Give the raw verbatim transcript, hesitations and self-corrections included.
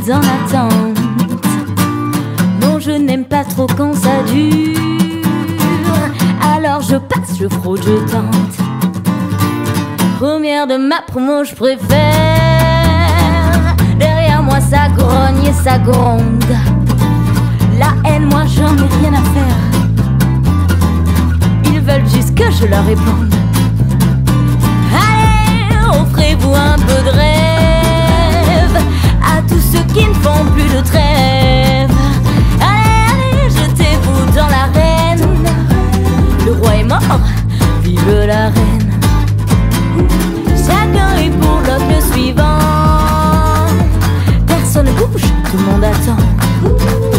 en attente. Non, je n'aime pas trop quand ça dure. Alors je passe, je fraude, je tente. Première de ma promo, je préfère. Derrière moi ça grogne et ça gronde. La haine, moi j'en ai rien à faire. Ils veulent juste que je leur réponde. Allez, offrez-vous un peu de rêve à tous ceux qui ne font plus de trêve. Allez, allez, jetez-vous dans l'arène. Le roi est mort, vive la reine. Chacun est pour l'autre le suivant. Personne ne bouge, tout le monde attend.